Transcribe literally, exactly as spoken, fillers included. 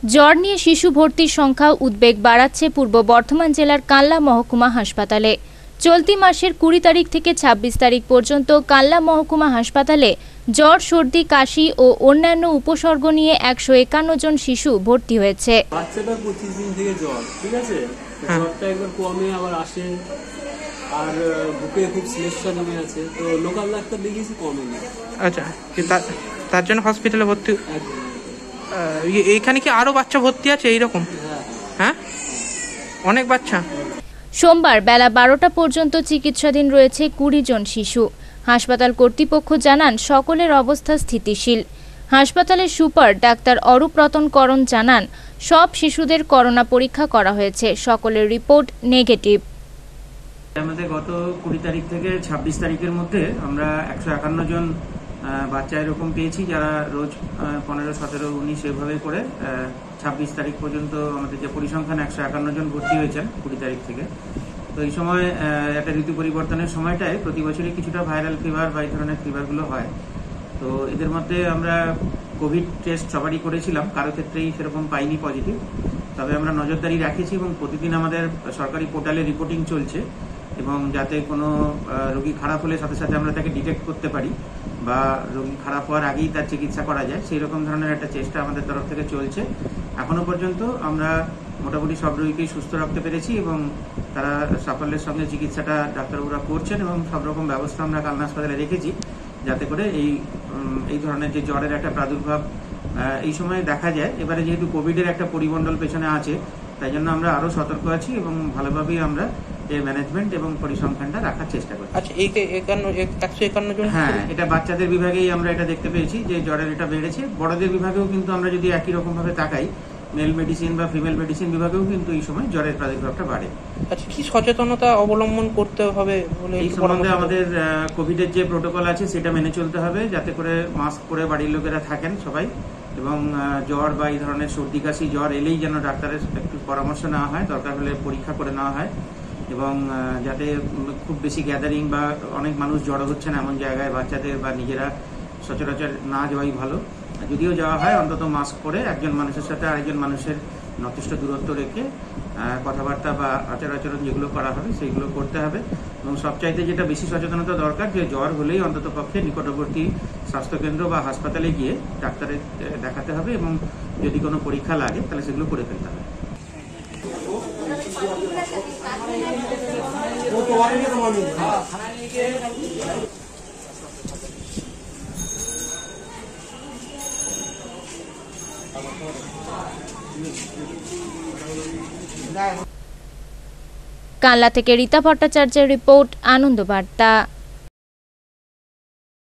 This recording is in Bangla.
জ্বর নিয়ে শিশু ভর্তির সংখ্যা উদ্বেগ বাড়াচ্ছে পূর্ব বর্ধমান জেলার কানলা মহকুমা হাসপাতালে। চলতি মাসের কুড়ি তারিখ থেকে ছাব্বিশ তারিখ পর্যন্ত কানলা মহকুমা হাসপাতালে জ্বর, সর্দি, কাশি ও অন্যান্য উপসর্গ নিয়ে একশো একান্ন জন শিশু ভর্তি হয়েছে। বাচ্চাটার পঁচিশ দিন থেকে জ্বর, ঠিক আছে, জ্বরটা একবার কমে আবার আসে, আর বুকে খুব সমস্যা নেমে আছে, তো লোকাল ডাক্তার দেখিয়েছি, কমেনি। আচ্ছা, তার জন্য হসপিটালে ভর্তি। এইখানে কি আরো বাচ্চা ভর্তি আছে এইরকম? হ্যাঁ, অনেক বাচ্চা। সোমবার বেলা বারোটা পর্যন্ত চিকিৎসাধীন রয়েছে কুড়ি জন শিশু। হাসপাতাল কর্তৃপক্ষ জানান সকলের অবস্থা স্থিতিশীল। হাসপাতালের সুপার ডাক্তার অরূপ রতন করণ জানান সব শিশুদের করোনা পরীক্ষা করা হয়েছে, সকলের রিপোর্ট নেগেটিভ। আমাদের গত কুড়ি তারিখ থেকে ছাব্বিশ তারিখের মধ্যে আমরা একশো একান্ন জন বাচ্চা এরকম পেয়েছি, যারা রোজ পনেরো সতেরো উনিশ এভাবে করে ছাব্বিশ তারিখ পর্যন্ত আমাদের যে পরিসংখ্যান একশো একান্ন জন ভর্তি হয়েছেন কুড়ি তারিখ থেকে। তো এই সময় একটা ঋতু পরিবর্তনের সময়টায় প্রতি বছরই কিছুটা ভাইরাল ফিভার বা এই ধরনের ফিভারগুলো হয়। তো এদের মধ্যে আমরা কোভিড টেস্ট সবারই করেছিলাম, কারো ক্ষেত্রেই সেরকম পাইনি পজিটিভ। তবে আমরা নজরদারি রাখেছি এবং প্রতিদিন আমাদের সরকারি পোর্টালে রিপোর্টিং চলছে, এবং যাতে কোনো রোগী খারাপ হলে সাথে সাথে আমরা তাকে ডিটেক্ট করতে পারি বা রোগী খারাপ হওয়ার আগেই তার চিকিৎসা করা যায়, সেই রকম ধরনের একটা চেষ্টা আমাদের তরফ থেকে চলছে। এখনো পর্যন্ত আমরা মোটামুটি সব রোগীকেই সুস্থ রাখতে পেরেছি এবং তারা সাফল্যের সঙ্গে চিকিৎসাটা ডাক্তারবাবুরা করছেন, এবং সব রকম ব্যবস্থা আমরা কালনা হাসপাতালে রেখেছি যাতে করে এই এই ধরনের যে জ্বরের একটা প্রাদুর্ভাব এই সময়ে দেখা যায়। এবারে যেহেতু কোভিডের একটা পরিমণ্ডল পেছনে আছে, তাই জন্য আমরা আরো সতর্ক আছি এবং ভালোভাবেই আমরা এর ম্যানেজমেন্ট এবং পরিসংখ্যানটা রাখার চেষ্টা করছি। আচ্ছা, এই একশো একান্ন জন, হ্যাঁ, এটা বাচ্চাদের বিভাগেই আমরা এটা দেখতে পেয়েছি যে জ্বরের এটা বেড়েছে। বড়দের বিভাগেও কিন্তু আমরা যদি একই রকম ভাবে তাকাই, মেল মেডিসিন বা ফিমেল মেডিসিন বিভাগেও কিন্তু এই সময় জ্বরের প্রাদুর্ভাবটা বাড়ে। আচ্ছা, কি সচেতনতা অবলম্বন করতে হবে বলে এই সম্বন্ধে আমাদের কোভিডের যে প্রোটোকল আছে সেটা মেনে চলতে হবে, যাতে করে মাস্ক পরে বাড়ির লোকেরা থাকেন সবাই, এবং জ্বর বা এই ধরনের সর্দি কাশি জ্বর এলেই যেন ডাক্তারের একটু পরামর্শ নেওয়া হয়, দরকার হলে পরীক্ষা করে নেওয়া হয়, এবং যাতে খুব বেশি গ্যাদারিং বা অনেক মানুষ জড়ো হচ্ছেন এমন জায়গায় বাচ্চাদের বা নিজেরা সচরাচর না যাওয়াই ভালো। যদিও যাওয়া হয়, অন্তত মাস্ক পরে একজন মানুষের সাথে আরেকজন মানুষের যথেষ্ট দূরত্ব রেখে কথাবার্তা বা আচার আচরণ যেগুলো করা হবে সেইগুলো করতে হবে। এবং সবচাইতে যেটা বেশি সচেতনতা দরকার, যে জ্বর হলেই অন্তত পক্ষে নিকটবর্তী স্বাস্থ্যকেন্দ্র বা হাসপাতালে গিয়ে ডাক্তারের দেখাতে হবে, এবং যদি কোনো পরীক্ষা লাগে তাহলে সেগুলো করে ফেলতে হবে। কানলা থেকে রীতা ভট্টাচার্যের রিপোর্ট, আনন্দ বার্তা।